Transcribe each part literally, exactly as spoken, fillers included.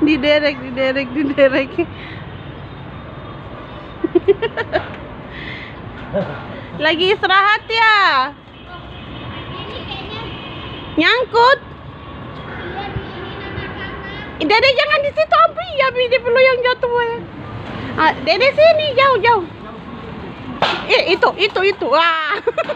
Diderek, diderek, diderek. Lagi istirahat ya? Nyangkut. Dede jangan di situ, Abi. Abi dia perlu yang jatuh ya. Ah, Dede sini jauh jauh. Eh, itu itu itu. Wah.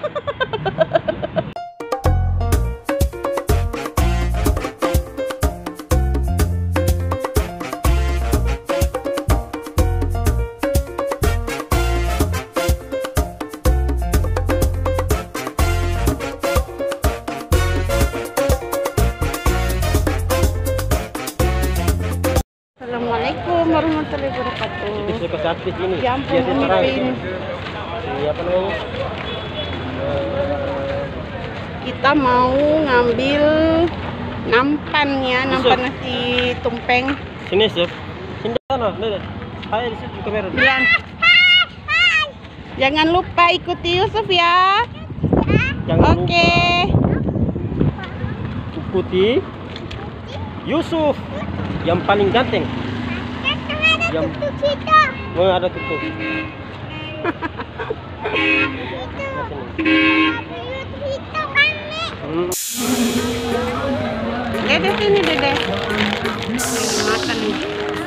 Assalamualaikum warahmatullahi wabarakatuh. Itu suka aktif ini. Ya ampun, Pin. Ini apa namanya? Kita mau ngambil nampan ya, nampan nasi tumpeng. Sini, Chef. Sini sana, lihat. Hai di situ kamera. Bilang. Jangan lupa ikuti Yusuf ya. Jangan Oke. lupa ikuti Yusuf yang paling ganteng. Yang oh, ada tutup. Hmm. Dede sini, Dede. Makan nih.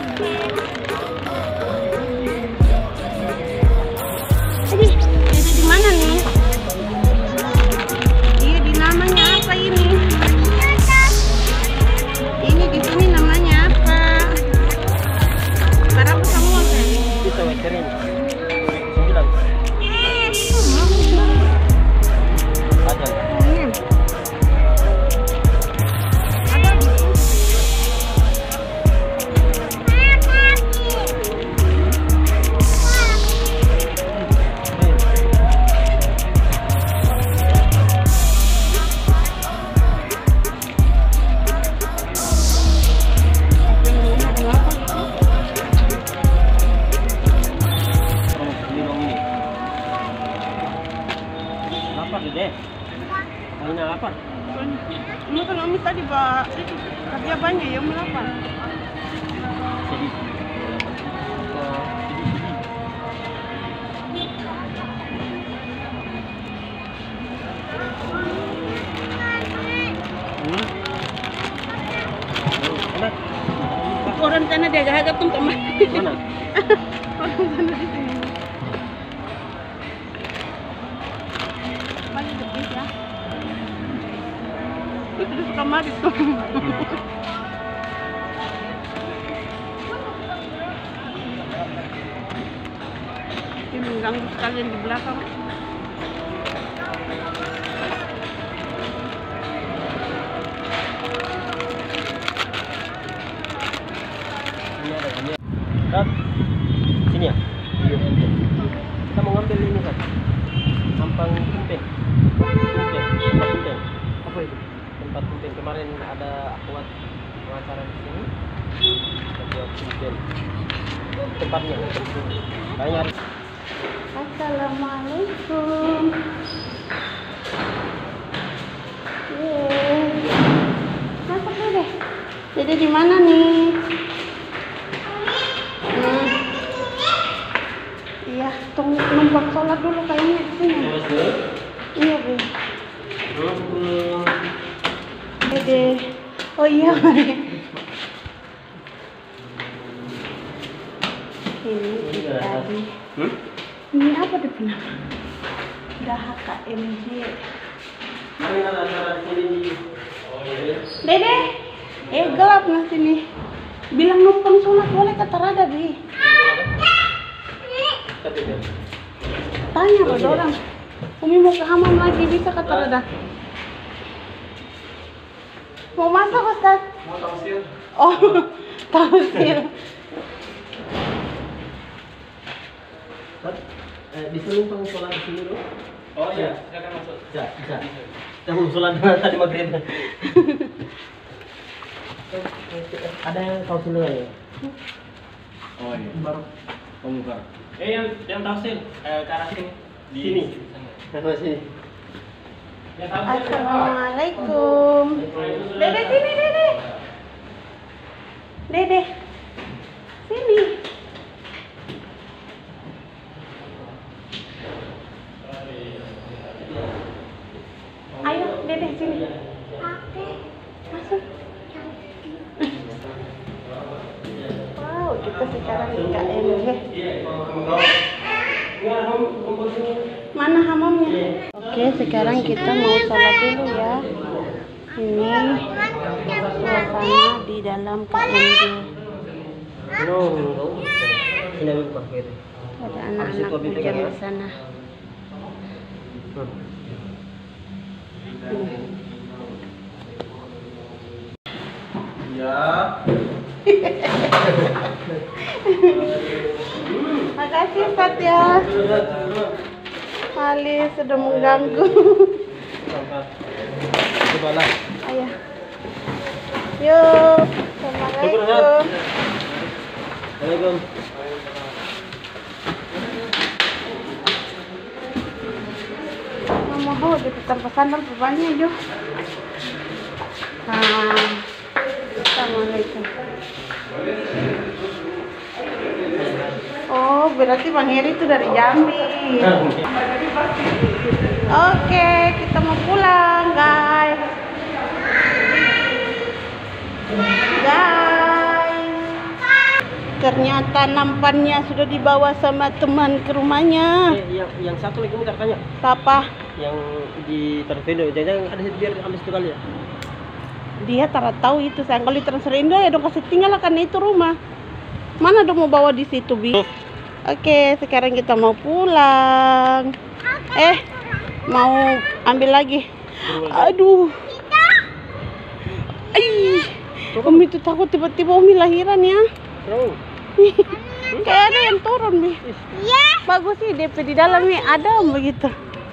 Ini, Dede di mana nih? Iya, di namanya apa ini? Ini di sini namanya apa? Sekarang semua kan? Bisa weterin. Sembilan. Ada. Hmm. Ada. Lapar deh. Ini lapar. Ini kan Umi tadi Pak, kerja banyak ya Umi lapar. Sedih. Hmm. Enak. Orang sana dia agak tuh teman. Mana? Orang sana di sini. Balik lebih ya. Itu di kamar itu. Ini mengganggu sekalian di belakang. Ini ada ini. Kat. Sini ya. Iya. Kita mau ngambil ini kan. Nampang tumpeng. Tumpeng. Tempat tumpeng. Apa itu? Tempat tumpeng. Kemarin ada aku buat wawancara di sini. Kita buat tumpeng. Tempatnya. Kayaknya harus. Assalamualaikum. Yeay. Masuk deh. Jadi di mana nih? Hmm. Iya, tunggu numpang sholat dulu kayaknya di sini. Iya, Bu. Dede. Oh iya. Ini tadi. Hmm? Ini apa depan? Udah H K M J. Kemarin ada acara di sini. Oh iya. Dede, eh gelap nah sini. Bilang numpang sholat boleh kata Rada, Bi. Tanya pada orang. Umi mau ke hamam lagi bisa kata Rada. Mau masak Ustaz? Mau tausil? Oh, tausil. Eh, bisa numpang sholat di sini dulu? Oh iya, silakan masuk. Bisa, bisa. Kita mau sholat tadi maghrib. Ada yang tahu dulu ya? Oh iya. Baru. Kamu baru. Eh yang yang tafsir eh, ke arah sini. Di Sini. sana. Ke sini. Yang tafsir. Assalamualaikum. Dede sini, Dede. Dede, sini. Ayo, Dede, sini. Masuk. Wow, kita sekarang di K M G. Mana hamamnya? Oke, sekarang kita mau sholat dulu ya. Ini suasana di dalam K M G. Ada anak-anak hujan di sana. Ya. Makasih Ustaz ya. Ali sudah mengganggu. Coba lah. Ayo. Yuk. Assalamualaikum. Assalamualaikum. Mau di pesantren banyak Jo. Ah. Assalamualaikum. Oh, berarti Bang Heri itu dari Jambi. Oke, kita mau pulang, guys. Guys. Ternyata nampannya sudah dibawa sama teman ke rumahnya. Eh, yang yang satu lagi muter tanya. Siapa? Yang di Transvindo, jangan ada biar ambil situ kali ya. Dia tak tahu itu sayang. Kalau di transfer Indo ya dong kasih tinggal lah karena itu rumah. Mana dong mau bawa di situ Bi? Oke, sekarang kita mau pulang. Eh, mau ambil lagi. Aduh. Ih, Umi tuh takut tiba-tiba Umi lahiran ya. Kayak ada yang turun Bi. Iya. Bagus sih D P di dalam nih ada begitu.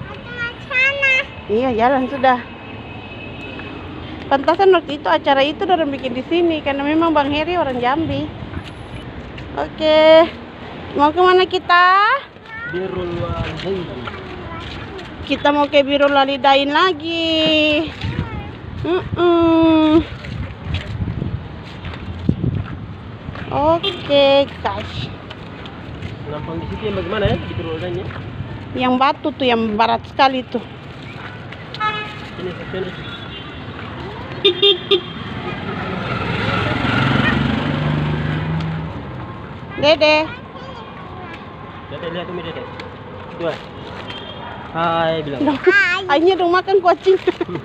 Iya, jalan sudah. Pantasan waktu itu acara itu orang bikin di sini karena memang Bang Heri orang Jambi. Oke, mau kemana kita? Birrul Walidain. Kita mau ke Birrul Walidain lagi. Uh -uh. Oke, guys. Nampang di situ yang bagaimana ya di Birrul Walidain ya? Yang batu tuh yang barat sekali tuh. Ini sini. Dede. Dede lihat Umi Dede. Dua. Hai bilang. Hai. Akhirnya dong makan kucing.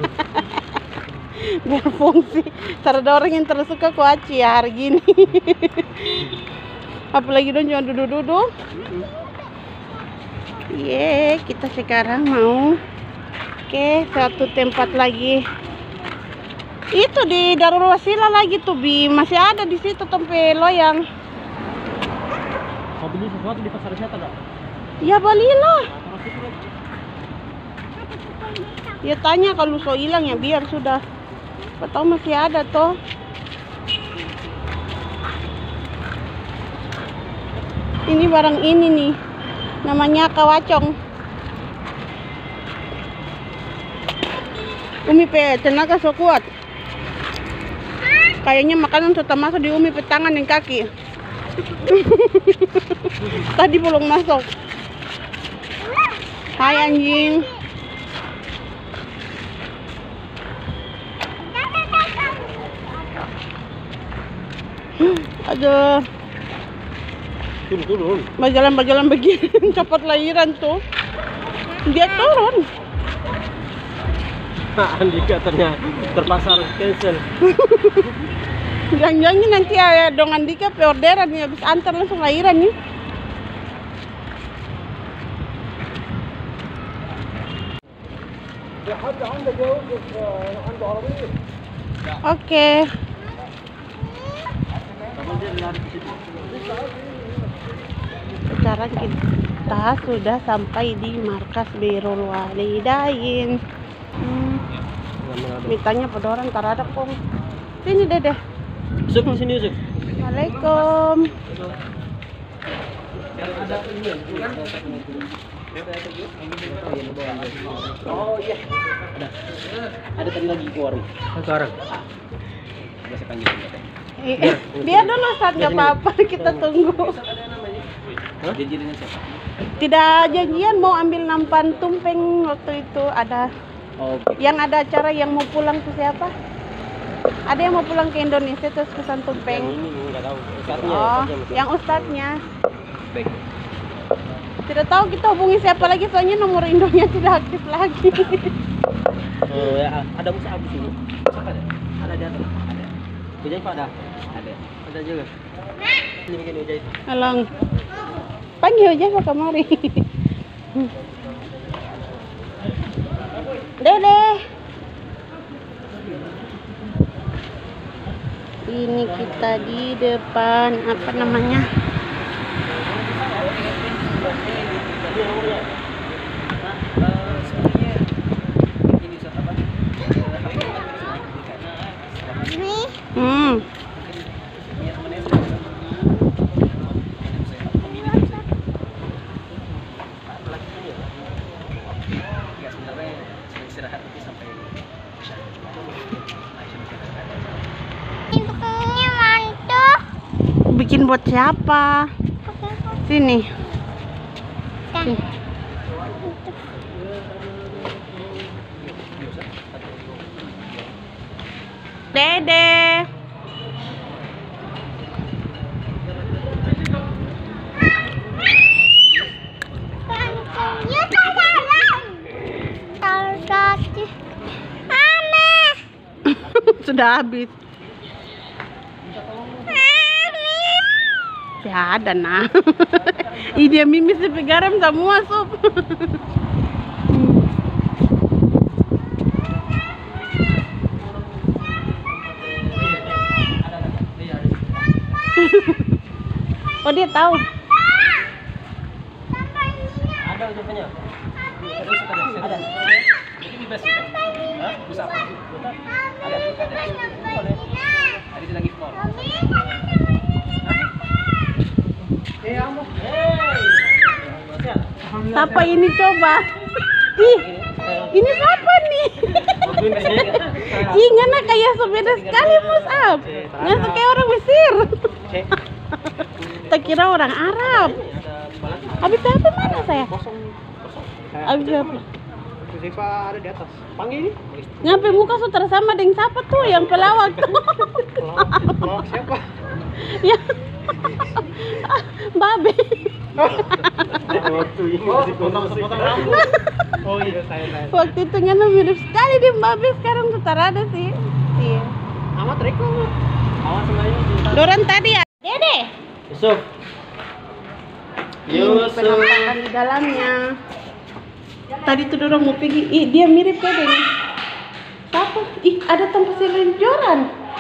Biar fungsi. Ada orang yang tersuka kuaci ya hari gini. Apalagi dong cuma duduk-duduk. Ye, kita sekarang mau ke satu tempat lagi. Itu di Darul Wasila lagi tuh Bi, masih ada di situ tempe loyang. Mau beli sesuatu di pasar wisata enggak? Ya belilah. Ya tanya kalau so hilang ya biar sudah. Tahu masih ada toh. Ini barang ini nih. Namanya kawacong. Umi pe tenaga so kuat. Kayaknya makanan sudah masuk di Umi pe tangan dan kaki. Tadi belum masuk. Hai anjing. Aduh. Turun turun. Berjalan-berjalan begini cepat lahiran tuh. Dia turun. Andika ternyata terpasar cancel. Jangan-jangan nanti ya dong Andika orderan nih habis antar langsung lahiran nih. Oke. Sekarang kita sudah sampai di markas Birrul Walidain. Hmm. Mitanya pedoran taradap kong. Sini Dede. Yusuf di sini Yusuf. Waalaikum. Oh iya. Ada. Ada tadi lagi ke warung. Sekarang. Biasa panggil. Eh, Dia dulu saat nggak apa-apa, kita tunggu. Hah? Janji dengan siapa? Tidak janjian mau ambil nampan tumpeng waktu itu ada. Oh, Yang ada acara yang mau pulang tuh siapa? Ada yang mau pulang ke Indonesia terus pesan yang tumpeng. ini nggak tahu. Ustadznya, Oh, ustadznya masih. yang ustadznya. Baik. Tidak tahu kita hubungi siapa lagi soalnya nomor Indonya tidak aktif lagi. Oh ya, ada Musa Abu sini. Siapa ada? Ada di atas. Ada. Ujai Pak ada. Ada. Ada juga. Ini mungkin Ujai. Alang. Panggil aja Pak kamari. Dede. Ini kita di depan apa namanya? Hmm. Bikin buat siapa? Sini. Sini. Dede. Sudah habis. Ya ada nah. Ih dia mimis di garam semua sup. Oh dia tahu. Ada ucapannya. Ada. Ini bebas. Hah? Bisa. Ada. Boleh. Ada lagi skor. Eh, kamu. Hey. Siapa ini coba? Ih, ini siapa nih? Ih, ngana kayak sepeda sekali Musab. Ngana kayak orang Mesir. Tak kira orang Arab. Habis apa mana saya? Kosong. Kosong. Habis apa? Siapa ada di atas? Panggil ini. Nyampe muka sutra sama dengan siapa tuh yang pelawak? Pelawak siapa? Ya. Babe. Waktu ini masih potong-potong rambut. Oh iya, saya saya. Waktu itu ngana mirip sekali di Babe, sekarang sudah ada sih. Iya. Amat Reko. Awas semuanya. Doran tadi ya. Dede. Yusuf. Ini penampakan di dalamnya. Tadi tuh dorong mau pergi. Ih, dia mirip kayak Dede. Siapa? Ih, ada tempat selonjoran.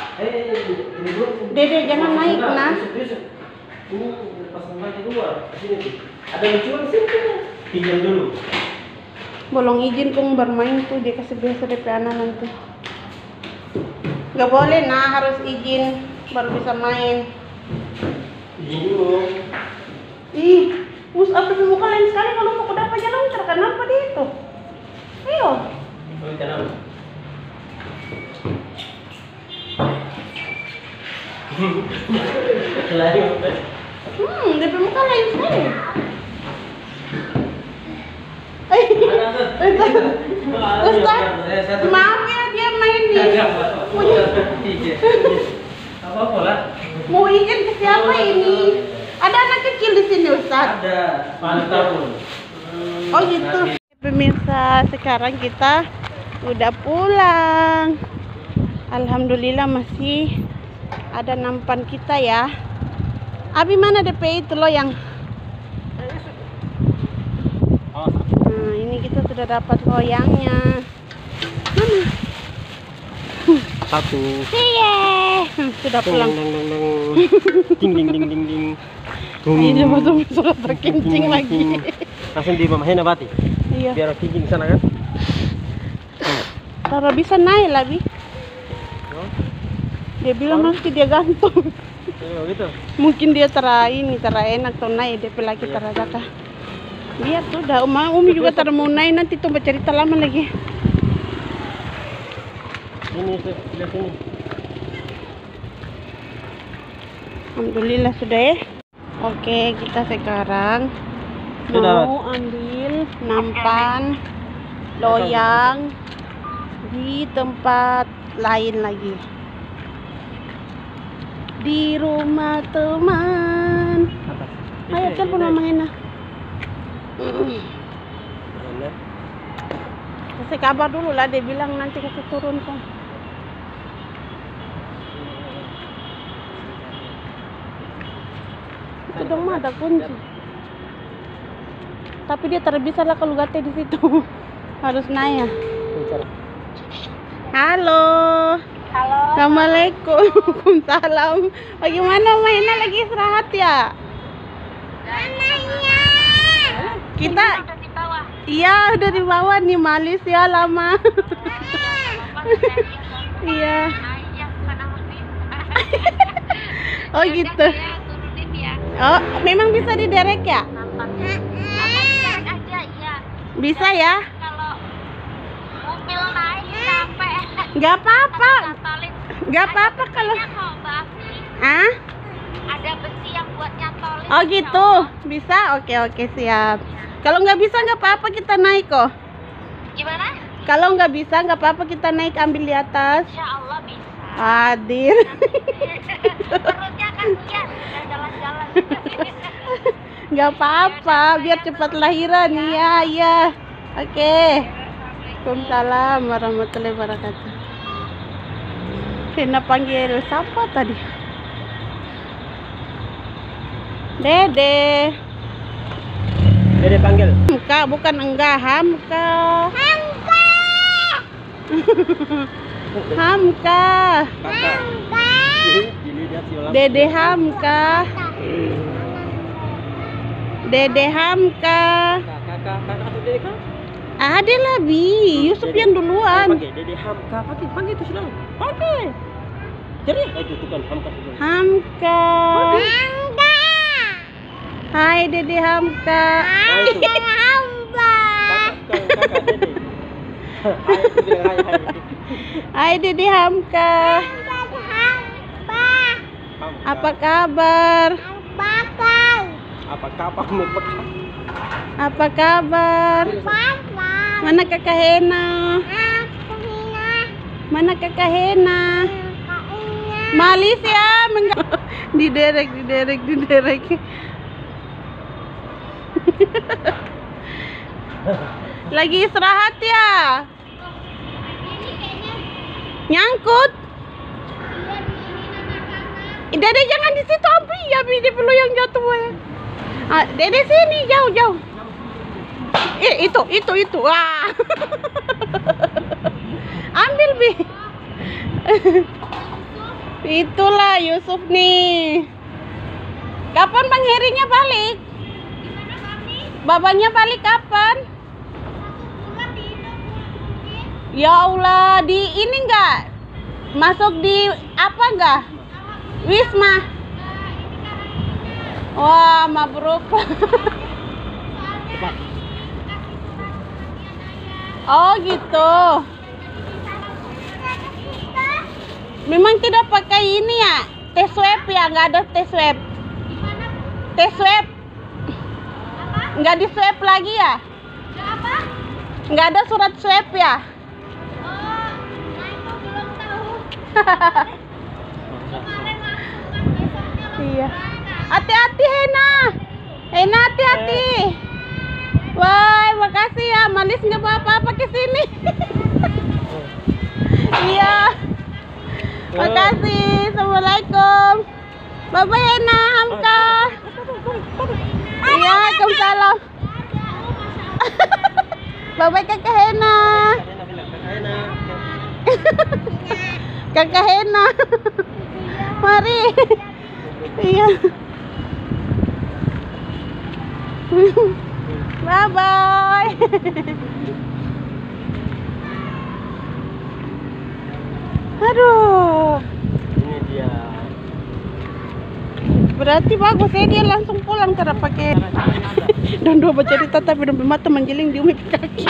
Dede jangan naik nah. Ini pasang lagi dua. Sini. Ada lucuan sini. Pinjam dulu. Bolong izin kong bermain tuh dia kasih biasa D P anak nanti. Gak boleh nah, harus izin baru bisa main. Izin dulu. Ih, mus apa muka lain sekali kalau mau dapat jalan terkenal apa dia itu? Ayo. Oh, jangan. Selain Hmm, D P muka lain sekali. Ustaz, maaf ya dia main di apa-apa lah. mau izin ke siapa ini? Ada anak kecil di sini Ustaz. Ada. Mantap. Oh gitu. Pemirsa, sekarang kita udah pulang. Alhamdulillah masih ada nampan kita ya. Abi mana D P itu loh yang nah, ini kita sudah dapat loyangnya. Mana? Satu. Iya, sudah pulang. Ding ding ding ding ding ding ding ding. Ini masuk sudah terkencing lagi. Langsung di mamahin abati. Iya. Biar kencing sana kan. Kalau bisa naik lah Bi. Dia bilang nanti dia gantung. Oh, gitu. Mungkin dia tera ini tera enak tuh naik D P lagi tera kata. Lihat tuh dah Uma Umi juga tera mau naik nanti tuh bercerita lama lagi. Ini sebelah sini. Alhamdulillah sudah ya. Oke, kita sekarang Sudah. mau ambil nampan loyang di tempat lain lagi. Di rumah teman. Atas. Ayo telepon Mama Hena. Mana? Kasih kabar dulu lah, dia bilang nanti kasih turun kok. Itu dong mah ada kunci. Tapi dia terbisa lah kalau gate di situ. Harus nanya. Bicara. Halo. Halo. Assalamualaikum. Waalaikumsalam. Bagaimana Maina lagi istirahat ya? Mananya. Kita Udah di bawah. iya udah di bawah nih, malis ya lama. Iya. Ayah sana musim. Oh gitu. Ya, turunin ya. Oh, memang bisa diderek ya? Nampaknya. Nampaknya aja iya. Bisa ya? Kalau mobil naik capek. Nggak apa-apa. Nyantolin. Nggak apa-apa kalau. Besinya kok, Mbak Afi. Ah? Ada besi yang buat nyantolin. Oh gitu. Bisa? Oke oke siap. Kalau nggak bisa nggak apa-apa, kita naik kok. Gimana? Kalau nggak bisa nggak apa-apa, kita naik ambil di atas. Insya Allah bisa. Hadir. Perutnya kan iya, udah jalan-jalan. Nggak apa-apa, biar cepat lahiran. Iya iya. Oke. Waalaikumsalam warahmatullahi wabarakatuh. Hena panggil siapa tadi? Dede. Dede panggil. Hamka, bukan enggak, Hamka. Hamka. Hamka. Kakak. Ini dia si ulang. Dede Hamka. Dede Hamka. Kakak, kakak, kakak atau dede kak? Ada lah Bi, Yusuf Dede. yang duluan. Panggil Dede Hamka, panggil, panggil itu sudah. Panggil. Jadi, eh, itu tuh kan Hamka sudah. Hamka. Hamka. Hai Dede Hamka. Hai, itu. Hamka. Kakak, kakak, kakak, Dede. Hai, itu bilang hai, hai. Hai Dede Hamka. Hamka. Hamka. Apa kabar? Bakal. Apa kapan mau pekan? Apa kabar? Papa. Mana Kakak Hena? Aku Hina. Mana Kakak Hena? Kak Ina. Malis ya, mengga- diderek, diderek, diderek. Lagi istirahat ya? Nyangkut? Eh, Dede jangan di situ, Abi. Ya, Bi, dia perlu yang jatuh ya. Ah, Dede sini, jauh, jauh. Eh, itu, itu, itu. Wah. Ambil, Bi. Itulah Yusuf nih. Kapan Bang Herinya balik? Babanya balik kapan? Ya Allah, di ini enggak? Masuk di apa enggak? Wisma. Wah, mabruk. Oh, gitu. Memang tidak pakai ini ya? Tes swab ya? Nggak ada tes swab. Tes swab. Nggak di swab lagi ya? Apa? Nggak ada surat swab ya? Oh, nah itu belum tahu. Kemarin masuk kan besoknya Iya. Hati-hati Hena. Hena hati-hati. Wah, makasih ya. Malis nggak bawa apa-apa ke sini. Iya. Makasih. Assalamualaikum. Bye bye Hena, Hamka. Iya, Waalaikumsalam. Bye bye Kakak Hena. Kakak bilang, kakak Hena. Kakak Hena. Mari. Iya. Bye bye. Aduh. Ini dia. Berarti bagus ya, dia langsung pulang karena pakai dan dua bercerita tapi udah mata menjeling di umi kaki.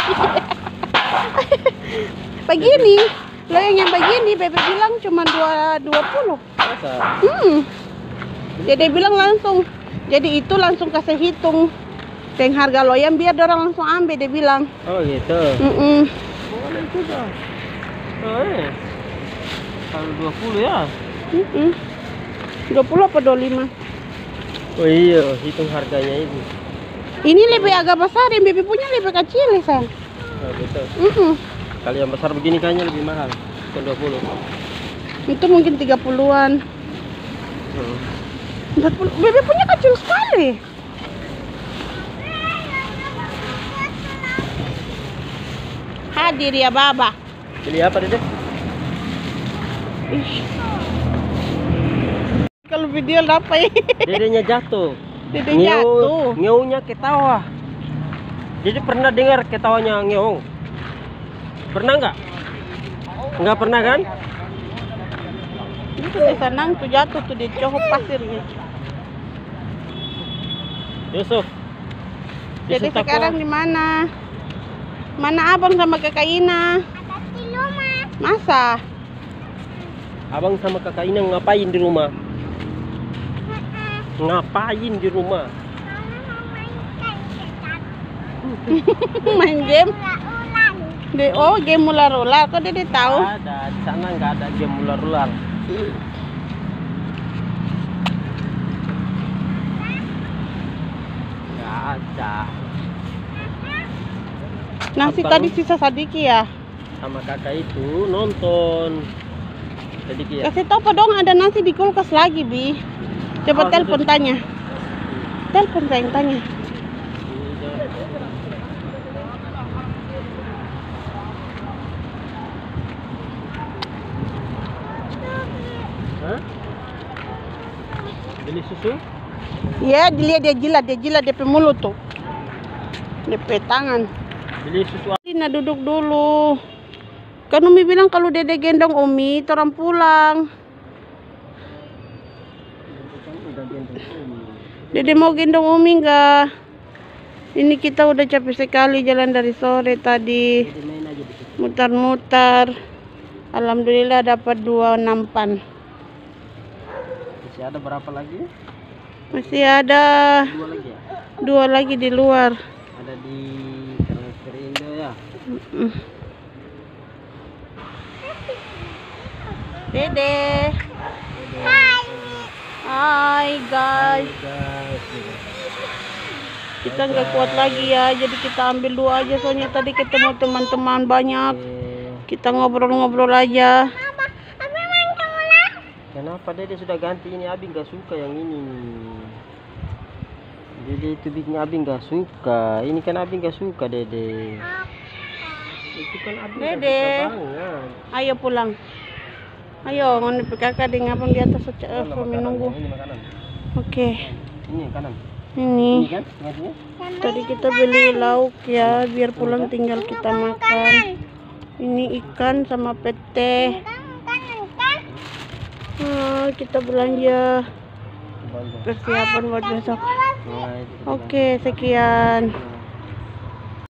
Begini, lo yang yang begini Bebe bilang cuma dua dua puluh. Masa? Hmm. Jadi bilang langsung. Jadi itu langsung kasih hitung. Teng harga loyang biar orang langsung ambil dia bilang. Oh gitu. Mm -mm. Boleh juga. Oh, eh. Kalau dua puluh ya. Mm -mm. dua puluh apa dua puluh lima? Oh iya, hitung harganya ini. Ini lebih agak besar, yang Bibi punya lebih kecil ya, Sang. Oh, betul. Mm -mm. Kalau yang besar begini kayaknya lebih mahal. Bukan dua puluh. Itu mungkin tiga puluhan. Hmm. empat puluh. Bibi punya kecil sekali. Hadir ya, Baba. Pilih apa, Dede? Ih. Kalau video apa ya? Dedenya jatuh. Dede jatuh. Ngeunya ketawa. Jadi pernah dengar ketawanya ngeong? Pernah nggak? Nggak pernah kan? Itu dia senang tuh jatuh tuh di cohok pasirnya. Yusuf. Jadi Yusuf sekarang di mana? Mana abang sama kakak Ina? Ada di rumah. Masa? Abang sama kakak Ina ngapain di rumah? Ngapain di rumah? Main game? Ulang. De, oh game ular-ular. Kok Dede tahu? Ada di sana nggak ada game ular-ular. Nggak ada. Nasi Abang tadi sisa sadiki ya? sama kakak itu nonton. Jadi ya. Kasih tahu dong ada nasi di kulkas lagi, Bi. Coba Oh, telepon gitu. tanya. Telepon sayang tanya. Hah? Beli susu? Ya, dilihat dia jilat, dia jilat D P mulut tuh. D P tangan. Beli susu apa? Ina duduk dulu. Kan Umi bilang kalau Dede gendong Umi, orang pulang. Dede mau gendong Umi enggak? Ini kita udah capek sekali jalan dari sore tadi. Jadi main aja di situ. Mutar-mutar. Alhamdulillah dapat dua nampan. Masih ada berapa lagi? Masih ada Dua lagi ya? dua lagi di luar. Ada di transfer Indo ya? Mm. Dede. Hai guys. Guys, Kita nggak kuat lagi ya, jadi kita ambil dua aja soalnya tadi ketemu teman-teman banyak. Kita ngobrol-ngobrol aja. kenapa Dede sudah ganti ini? Abi nggak suka yang ini nih. Dede itu bikin Abi nggak suka. Ini kan Abi nggak suka Dede. Itu kan Abi nggak Dede. suka banget. Ayo pulang. Ayo, ngono kakak dengan abang di atas saja Mana uh, menunggu. makanan? Ini makanan. Oke, Ini yang kanan. ini. Ini kan ngasihnya? Tadi kita beli lauk ya, biar pulang tinggal kita makan. Ini ikan sama pete. Ah, kita belanja Banyak. persiapan buat besok. Nah, itu kita Oke, sekian.